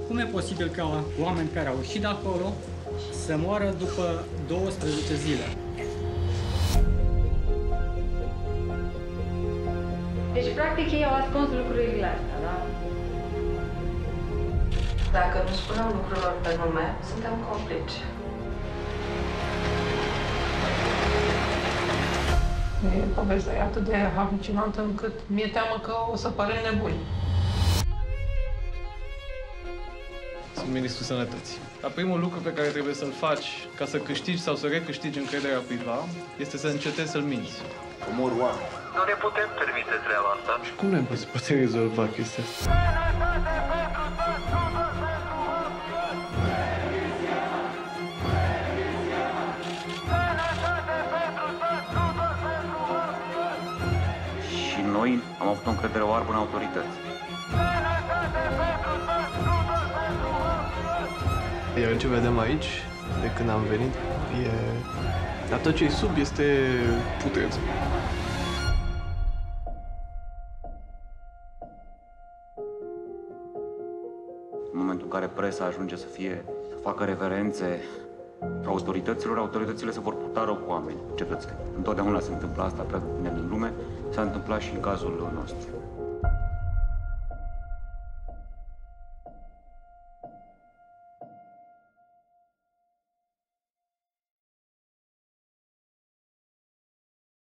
Cum e posibil ca oameni care au ieșit de acolo să moară după 12 zile? Deci, practic, ei au ascuns lucrurile astea, da? Dacă nu spunem lucrurilor pe nume, suntem complici. Povestea e atât de halucinantă încât mi-e teamă că o să părem nebuni. Sunt ministrul sănătății. Dar primul lucru pe care trebuie să-l faci ca să câștigi sau să recâștigi încrederea cuiva este să încetezi să-l minți. Omor oameni. Nu ne putem permite treaba asta. Și cum ne poate rezolva chestia asta? Și noi am avut o încredere oarbă în autorități. Iar ce vedem aici, de când am venit, e... Dar tot ce e sub este putreț. În momentul în care presa ajunge să facă reverențe autorităților, autoritățile se vor puta rău cu oameni, cetățeni. Întotdeauna se întâmplă asta, pretutindeni în lume, s-a întâmplat și în cazul nostru.